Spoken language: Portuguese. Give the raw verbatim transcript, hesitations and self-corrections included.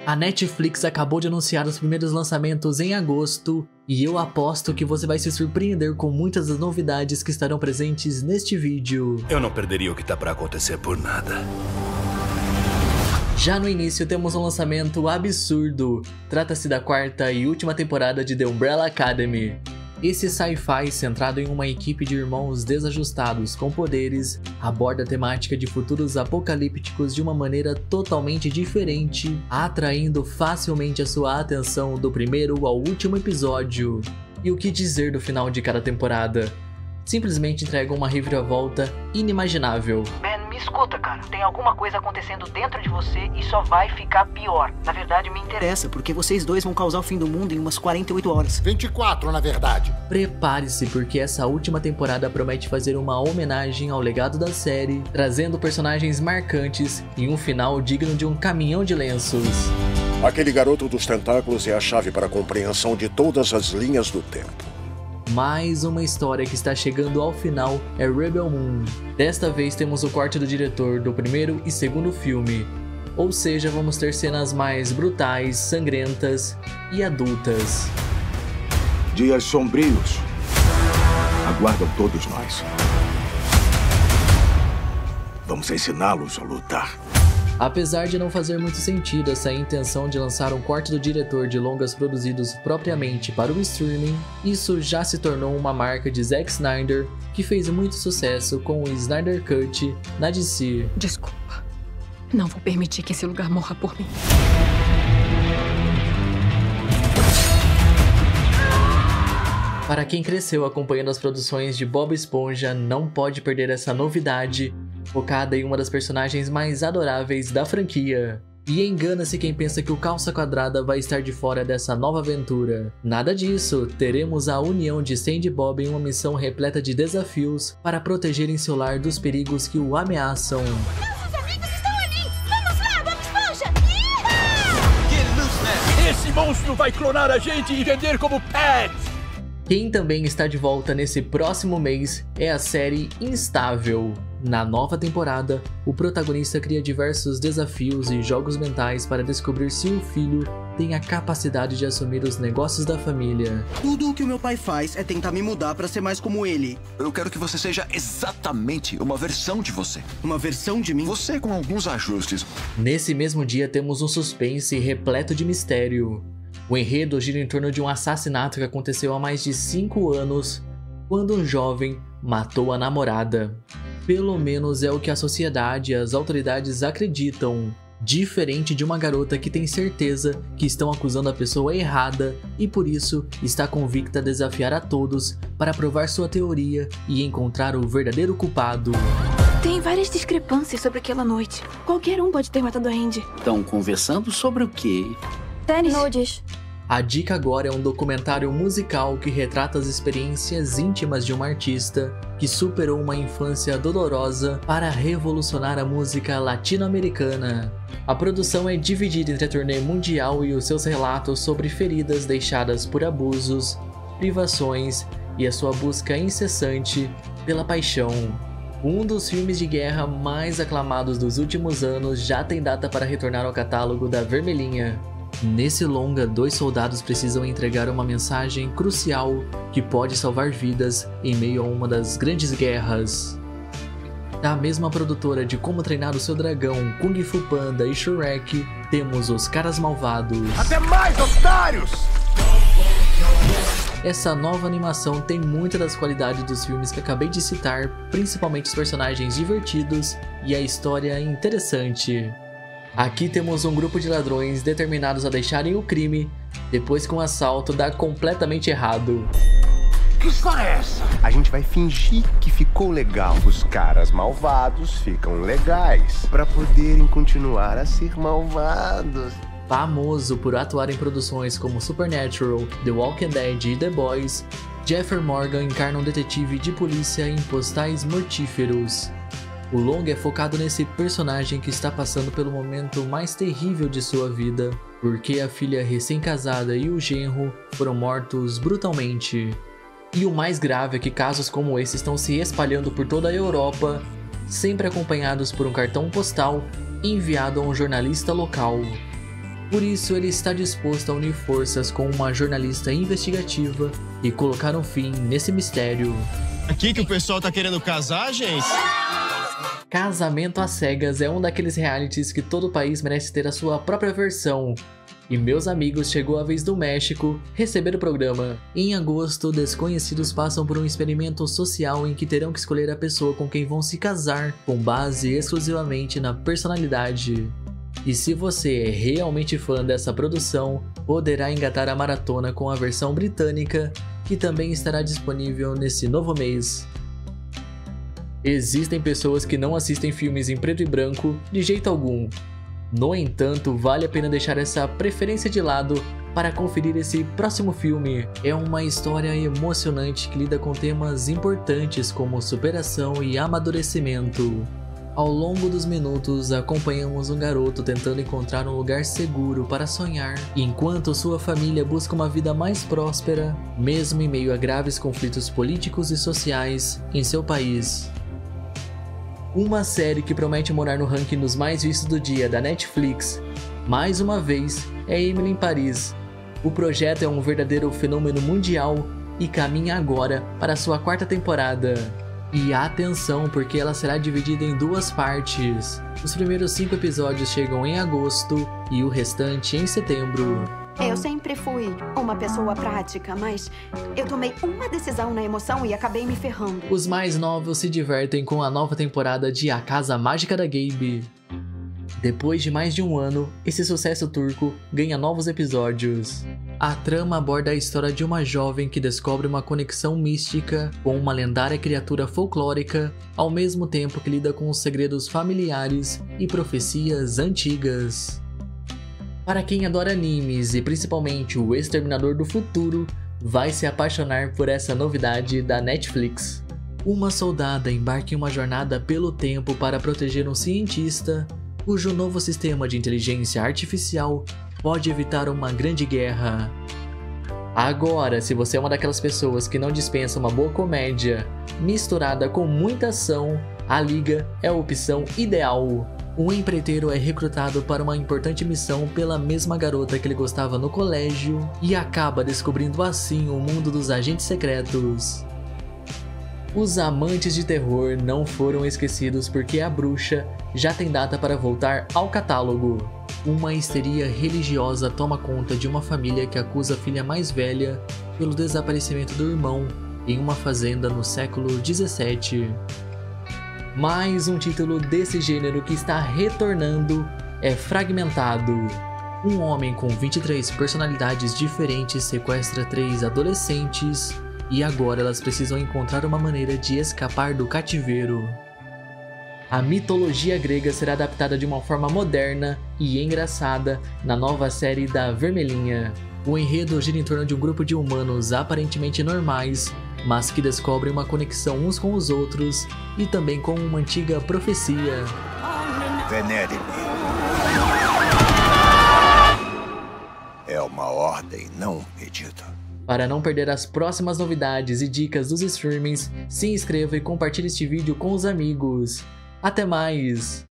A Netflix acabou de anunciar os primeiros lançamentos em agosto e eu aposto que você vai se surpreender com muitas das novidades que estarão presentes neste vídeo. Eu não perderia o que tá pra acontecer por nada. Já no início temos um lançamento absurdo. Trata-se da quarta e última temporada de The Umbrella Academy. Esse sci-fi centrado em uma equipe de irmãos desajustados com poderes aborda a temática de futuros apocalípticos de uma maneira totalmente diferente, atraindo facilmente a sua atenção do primeiro ao último episódio. E o que dizer do final de cada temporada? Simplesmente entrega uma reviravolta inimaginável. Ben, me escuta, cara. Tem alguma coisa acontecendo dentro de você e só vai ficar pior. Na verdade, me interessa, porque vocês dois vão causar o fim do mundo em umas quarenta e oito horas. vinte e quatro, na verdade. Prepare-se, porque essa última temporada promete fazer uma homenagem ao legado da série, trazendo personagens marcantes e um final digno de um caminhão de lenços. Aquele garoto dos tentáculos é a chave para a compreensão de todas as linhas do tempo. Mais uma história que está chegando ao final é Rebel Moon. Desta vez temos o corte do diretor do primeiro e segundo filme, ou seja, vamos ter cenas mais brutais, sangrentas e adultas. Dias sombrios aguardam todos nós. Vamos ensiná-los a lutar. Apesar de não fazer muito sentido essa intenção de lançar um corte do diretor de longas produzidos propriamente para o streaming, isso já se tornou uma marca de Zack Snyder, que fez muito sucesso com o Snyder Cut na D C. Desculpa, não vou permitir que esse lugar morra por mim. Para quem cresceu acompanhando as produções de Bob Esponja, não pode perder essa novidade, focada em uma das personagens mais adoráveis da franquia. E engana-se quem pensa que o Calça Quadrada vai estar de fora dessa nova aventura. Nada disso, teremos a união de Sandy e Bob em uma missão repleta de desafios para protegerem seu lar dos perigos que o ameaçam. Nossos amigos estão ali! Vamos lá, Bob Esponja! Esse monstro vai clonar a gente e vender como pets! Quem também está de volta nesse próximo mês é a série Instável. Na nova temporada, o protagonista cria diversos desafios e jogos mentais para descobrir se o filho tem a capacidade de assumir os negócios da família. Tudo o que o meu pai faz é tentar me mudar para ser mais como ele. Eu quero que você seja exatamente uma versão de você. Uma versão de mim? Você com alguns ajustes. Nesse mesmo dia temos um suspense repleto de mistério. O enredo gira em torno de um assassinato que aconteceu há mais de cinco anos, quando um jovem matou a namorada. Pelo menos é o que a sociedade e as autoridades acreditam, diferente de uma garota que tem certeza que estão acusando a pessoa errada e por isso está convicta a desafiar a todos para provar sua teoria e encontrar o verdadeiro culpado. Tem várias discrepâncias sobre aquela noite. Qualquer um pode ter matado a Andy. Estão conversando sobre o quê? Tênis. Nudes. A dica agora é um documentário musical que retrata as experiências íntimas de uma artista que superou uma infância dolorosa para revolucionar a música latino-americana. A produção é dividida entre a turnê mundial e os seus relatos sobre feridas deixadas por abusos, privações e a sua busca incessante pela paixão. Um dos filmes de guerra mais aclamados dos últimos anos já tem data para retornar ao catálogo da Vermelhinha. Nesse longa, dois soldados precisam entregar uma mensagem crucial que pode salvar vidas em meio a uma das grandes guerras. Da mesma produtora de Como Treinar o Seu Dragão, Kung Fu Panda e Shrek, temos Os Caras Malvados. Até mais, otários! Essa nova animação tem muitas das qualidades dos filmes que acabei de citar, principalmente os personagens divertidos e a história interessante. Aqui temos um grupo de ladrões determinados a deixarem o crime depois que um assalto dá completamente errado. Que história é essa? A gente vai fingir que ficou legal. Os caras malvados ficam legais para poderem continuar a ser malvados. Famoso por atuar em produções como Supernatural, The Walking Dead e The Boys, Jeffrey Morgan encarna um detetive de polícia em postais mortíferos. O longa é focado nesse personagem que está passando pelo momento mais terrível de sua vida, porque a filha recém-casada e o genro foram mortos brutalmente. E o mais grave é que casos como esse estão se espalhando por toda a Europa, sempre acompanhados por um cartão postal enviado a um jornalista local. Por isso ele está disposto a unir forças com uma jornalista investigativa e colocar um fim nesse mistério. Aqui que o pessoal tá querendo casar, gente? Casamento às Cegas é um daqueles realities que todo país merece ter a sua própria versão. E meus amigos, chegou a vez do México receber o programa. Em agosto, desconhecidos passam por um experimento social em que terão que escolher a pessoa com quem vão se casar, com base exclusivamente na personalidade. E se você é realmente fã dessa produção, poderá engatar a maratona com a versão britânica, que também estará disponível nesse novo mês. Existem pessoas que não assistem filmes em preto e branco de jeito algum. No entanto, vale a pena deixar essa preferência de lado para conferir esse próximo filme. É uma história emocionante que lida com temas importantes como superação e amadurecimento. Ao longo dos minutos, acompanhamos um garoto tentando encontrar um lugar seguro para sonhar, enquanto sua família busca uma vida mais próspera, mesmo em meio a graves conflitos políticos e sociais em seu país. Uma série que promete morar no ranking dos mais vistos do dia da Netflix, mais uma vez, é Emily em Paris. O projeto é um verdadeiro fenômeno mundial e caminha agora para sua quarta temporada. E atenção, porque ela será dividida em duas partes. Os primeiros cinco episódios chegam em agosto e o restante em setembro. Eu sempre fui uma pessoa prática, mas eu tomei uma decisão na emoção e acabei me ferrando. Os mais novos se divertem com a nova temporada de A Casa Mágica da Gabe. Depois de mais de um ano, esse sucesso turco ganha novos episódios. A trama aborda a história de uma jovem que descobre uma conexão mística com uma lendária criatura folclórica, ao mesmo tempo que lida com os segredos familiares e profecias antigas. Para quem adora animes e principalmente o Exterminador do Futuro, vai se apaixonar por essa novidade da Netflix. Uma soldada embarca em uma jornada pelo tempo para proteger um cientista, cujo novo sistema de inteligência artificial pode evitar uma grande guerra. Agora, se você é uma daquelas pessoas que não dispensa uma boa comédia misturada com muita ação, a Liga é a opção ideal. Um empreiteiro é recrutado para uma importante missão pela mesma garota que ele gostava no colégio e acaba descobrindo assim o mundo dos agentes secretos. Os amantes de terror não foram esquecidos porque A Bruxa já tem data para voltar ao catálogo. Uma histeria religiosa toma conta de uma família que acusa a filha mais velha pelo desaparecimento do irmão em uma fazenda no século dezessete. Mais um título desse gênero que está retornando é Fragmentado. Um homem com vinte e três personalidades diferentes sequestra três adolescentes e agora elas precisam encontrar uma maneira de escapar do cativeiro. A mitologia grega será adaptada de uma forma moderna e engraçada na nova série da Vermelhinha. O enredo gira em torno de um grupo de humanos aparentemente normais, mas que descobrem uma conexão uns com os outros e também com uma antiga profecia. Venere-me. É uma ordem, não um pedido. Para não perder as próximas novidades e dicas dos streamings, se inscreva e compartilhe este vídeo com os amigos. Até mais!